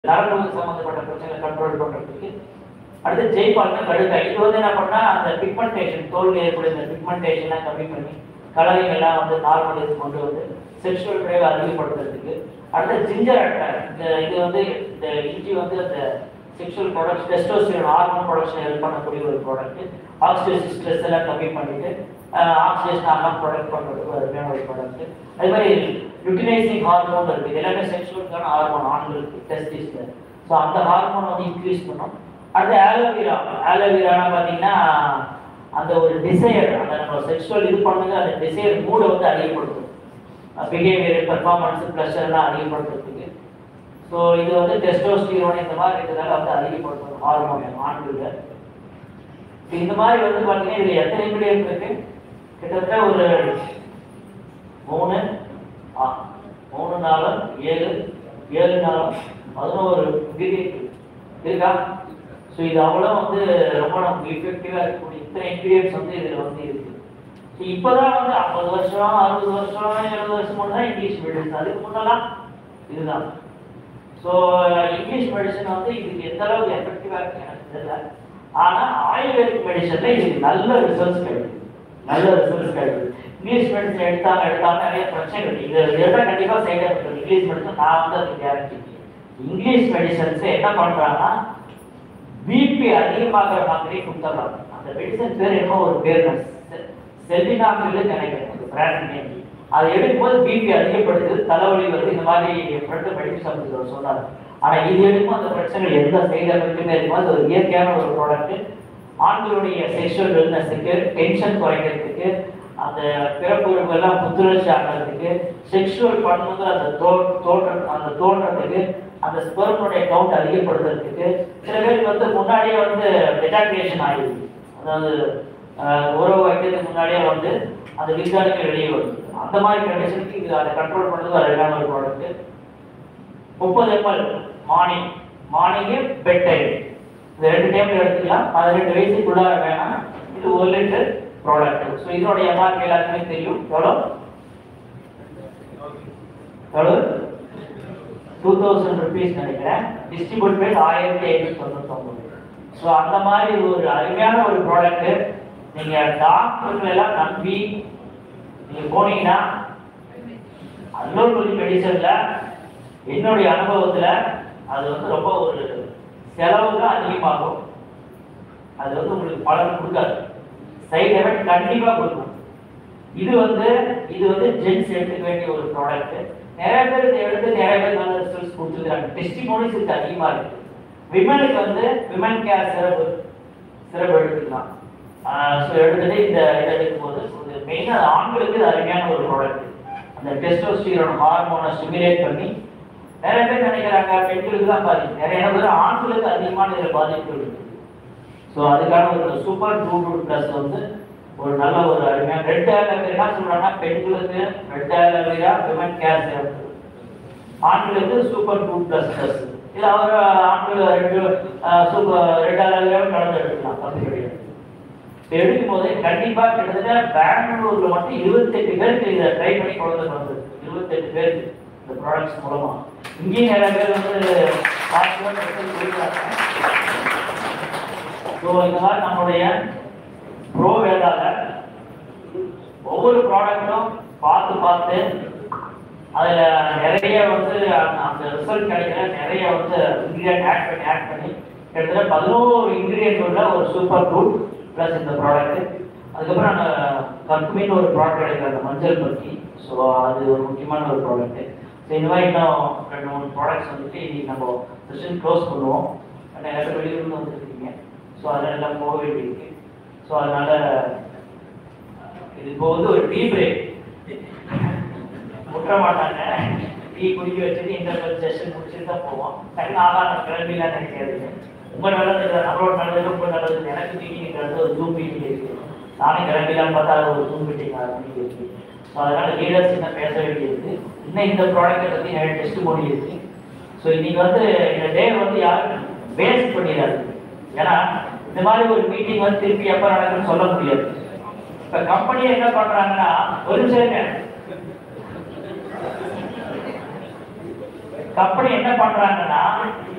நரம்பு சம்பந்தப்பட்ட பிரச்சனை கண்ட்ரோல் பண்றதுக்கு. அடுத்து ஜெய்பால்னா கடுக்காய். இது வந்து என்ன பண்ணா அந்த பிக்மெண்டேஷன், தோல்ல ஏற்படும் இந்த பிக்மெண்டேஷன்லாம் கம்மி பண்ணி கலரிங் எல்லாம் வந்து நார்மல் இது கொண்டு வந்து செக்ஷுவல் டிரைவ் அதிகப்படுத்துறதுக்கு. அடுத்து ஜிஞ்சர் அட்டாக். இது வந்து இந்த இஞ்சி வந்து அந்த sexual product testosterone hormone production help பண்ணக்கூடிய ஒரு ப்ராடக்ட். ஆக்சிடேஷன் ஸ்ட்ரெஸ் எல்லாம் கம்மி பண்ணிட்டு ஆக்சிடேஷன் ஹார்மோன் ப்ரொடக்ட் பண்றதுக்கு அருமையான ஒரு ப்ராடக்ட். அதே மாதிரி லுட்டினைசிங் ஹார்மோன் இருக்கு. எல்லாமே செக்ஷுவலுக்கான ஹார்மோன் ஆண்களுக்கு டெஸ்டிஸ்டர். ஸோ அந்த ஹார்மோன் வந்து இன்க்ரீஸ் பண்ணும். அடுத்து ஆலோவேரா. ஆலோவேரானா பார்த்தீங்கன்னா அந்த ஒரு டிசையர், அந்த நம்ம செக்ஷுவல் இது பண்ணுங்க அந்த டிசையர் மூடை வந்து அதிகப்படுத்தும். பிஹேவியர், பெர்ஃபார்மன்ஸ், ப்ளஷர்லாம் அதிகப்படுத்துறதுக்கு. ஸோ இது வந்து டெஸ்டோஸ்டிரான் இந்த மாதிரி இருக்கிறதால வந்து அதிகப்படுத்தும் ஹார்மோன் ஆண்களுக்கு. இந்த மாதிரி வந்து பார்த்தீங்கன்னா இதில் எத்தனை இன்கிரியன்ட் இருக்கு? கிட்டத்தட்ட ஒரு 3 4 7 4 11 இன்கிரியன்ட் இருக்கா? ஸோ இது அவ்வளோ வந்து ரொம்ப நமக்கு எஃபெக்டிவாக இருக்கக்கூடிய இத்தனை இன்கிரியன்ட்ஸ் வந்து இதில் வந்து இருக்கு. ஸோ இப்போதான் வந்து 50 வருஷம் 60 வருஷம் 70 வருஷம் முன்னாடி தான் இங்கிலீஷ் மெடிசன், அதுக்கு முன்னெல்லாம் இதுதான். ஸோ இங்கிலீஷ் மெடிசன் வந்து இதுக்கு எந்த அளவுக்கு எஃபெக்டிவாக இருக்கு எனக்கு தெரியல. ஆனால் ஆயுர்வேதிக் மெடிசனில் இதுக்கு நல்ல ரிசல்ட்ஸ் கிடைக்குது, நல்ல ரிசல்ட்ஸ் கிடைக்குது. இங்கிலீஷ் மெடிசன் எடுத்தாங்க நிறைய பிரச்சனைகள் இது எடுத்தால் கண்டிப்பாக சைட் எஃபெக்ட் இருக்குது. இங்கிலீஷ் மெடிசன் நான் வந்து அதுக்கு கேரண்டி. இங்கிலீஷ் மெடிசன்ஸ் என்ன பண்ணுறாங்கன்னா பிபி அதிகமாகிற மாதிரி கொடுத்துட்றாங்க. அந்த மெடிசன் பேர் என்ன ஒரு பேர் செல்வினாமில் நினைக்கிறேன் பிராண்ட் நேம். அதை எடுக்கும்போது பிபி அதிகப்படுத்துது, தலைவலி வருது, இந்த மாதிரி மெடிசன் சொன்னாங்க. ஆனால் இது எடுக்கும் அந்த பிரச்சனை எந்த சைடு எஃபெக்ட்டுமே இருக்கும்போது அது ஒரு இயற்கையான ஒரு ப்ராடக்ட். ஆண்களுடைய செக்ஷுவல் வெல்னஸுக்கு, டென்ஷன் குறைக்கிறதுக்கு, அந்த பிறப்புறுப்பெல்லாம் புத்துணர்ச்சி ஆகிறதுக்கு, செக்ஷுவல் பண்ணும்போது அந்த தோன்றதுக்கு, அந்த ஸ்பெர்முடைய கவுண்ட் அதிகப்படுத்துறதுக்கு. சில பேருக்கு வந்து முன்னாடியே வந்து எஜாகுலேஷன் ஆகிடுது, அதாவது உறவு வைக்கிறதுக்கு முன்னாடியே வந்து அந்த விசாரணைக்கு வெளியே வருது. அந்த மாதிரி கண்டிஷனுக்கு இது அதை கண்ட்ரோல் பண்ணுறது அழகான ஒரு product. 30 ml morning bed time இந்த 2 டைம்ல எடுத்துக்கலாம். 18 வயசுக்குள்ளார வேணாம். இது 1 லிட்டர் ப்ராடக்ட். ஸோ இதனுடைய எம்ஆர்பி எல்லாருக்குமே தெரியும். எவ்வளோ 2000 rupees நினைக்கிறேன். Distribute price 1599. ஸோ அந்த மாதிரி ஒரு அருமையான ஒரு ப்ராடக்ட். நீங்க டாக்டர்கள் எல்லாம் நம்பி நீங்க போனீங்கன்னா அல்லோபதி மெடிசன்ல என்னுடைய அனுபவத்துல அது வந்து ரொம்ப ஒரு செலவு தான் அதிகமாகும். அது வந்து உங்களுக்கு பலன் கொடுக்காது, சைடு எஃபெக்ட் கண்டிப்பா கொடுக்கும். இது வந்து ஜென்ஸ் எடுத்துக்க வேண்டிய ஒரு ப்ராடக்ட். நிறைய பேர் இதை எடுத்து நிறைய பேர் நல்ல ரிசல்ட்ஸ் கொடுத்துருக்காங்க. டெஸ்டிமோனிஸ் இது அதிகமாக இருக்கு. விமனுக்கு வந்து விமன் கேர் சிறப்பு எடுத்துக்கலாம். ஸோ எடுத்துட்டு இதை எடுக்கும்போது மெயினாக ஆண்களுக்கு இது அருமையான ஒரு ப்ராடக்ட். அந்த டெஸ்டோஸ்டிரான் ஹார்மோனை ஸ்டிமுலேட் பண்ணி நிறைய பேர் நினைக்கிறாங்க பெண்களுக்கு தான் பாதிப்பு, நிறைய பேர் ஆண்களுக்கு அதிகமான இதில் பாதிப்பு இருக்குது. ஸோ அதுக்கான ஒரு சூப்பர் ட்ரூட் ப்ளஸ் வந்து ஒரு நல்ல ஒரு அருமையான ரெட் ஆலோவேரா என்ன சொல்றாங்கன்னா பெண்களுக்கு ரெட் ஆலோவேரா விமன் கேர் சிறப்பு, ஆண்களுக்கு சூப்பர் ட்ரூட் ப்ளஸ் ப்ளஸ். இது அவர் ஆண்கள் ரெட் ஆலோவேரா கலந்து எடுக்கலாம். பத்து கிடையாது. எடுக்கும் போது கண்டிப்பா கிட்டத்தட்ட பெங்களூர்ல மட்டும் 28 பேருக்கு இதை ட்ரை பண்ணி குழந்தை வந்தது. 28 பேருக்கு இந்த ப்ராடக்ட்ஸ் மூலமா. இங்கேயும் நிறைய பேர் வந்து ஸோ இந்த மாதிரி நம்மளுடைய ப்ரோ வேதால ஒவ்வொரு ப்ராடக்டும் பார்த்து அதில் நிறைய வந்து அந்த ரிசல்ட் கிடைக்கிற நிறைய வந்து இன்க்ரீடியன்ட் ஆட் பண்ணி கிட்டத்தட்ட 11 இன்க்ரீடியன்ட் உள்ள ஒரு சூப்பர் ஃப்ரூட் ப்ளஸ் இந்த ப்ராடக்ட். அதுக்கப்புறம் நாங்கள் கற்குமின்னு ஒரு ப்ராடக்ட் கிடைக்கிற அந்த மஞ்சள் பற்றி. ஸோ அது ஒரு முக்கியமான ஒரு ப்ராடக்ட். ஸோ இந்த மாதிரி இன்னும் 2-3 ப்ராடக்ட்ஸ் வந்துட்டு இன்னைக்கு நம்ம செஷன் க்ளோஸ் பண்ணுவோம். நிறைய பேர் வெளியிலிருந்து வந்துருக்கீங்க. ஸோ அதெல்லாம் எல்லாம் போக வேண்டியிருக்கு. ஸோ அதனால இது இப்போ வந்து ஒரு டீ பிரேக் முட்ட மாட்டாங்க. டீ குடிக்க வச்சுட்டு இந்த செஷன் முடிச்சுட்டு தான் போவோம். டக்குனு ஆகாரம் கிளம்பிலாம் நினைக்காதுங்க. உங்கள் நல்லது, நம்மளோட நல்லது, ரொம்ப நல்லது. எனக்கு மீட்டிங் நடந்து ஒரு ஜூம் மீட்டிங் இருக்கு. நானே கிளம்பிலாம் பார்த்தா ஒரு ஜூம் மீட்டிங் இருக்கு. ஸோ அதனால லீடர்ஸ் என்ன பேச வேண்டியிருக்கு. இன்னும் இந்த ப்ராடக்டை பற்றி நிறைய டெஸ்ட் மோடி இருக்கு. ஸோ இன்னைக்கு வந்து இந்த டே வந்து யாரும் வேஸ்ட் பண்ணிடாது. ஏன்னா இந்த மாதிரி ஒரு மீட்டிங் வந்து திருப்பி எப்போ நடக்குன்னு சொல்ல முடியாது. இப்போ கம்பெனியை என்ன பண்றாங்கன்னா ஒரு நிமிஷம் கம்பெனி என்ன பண்றாங்கன்னா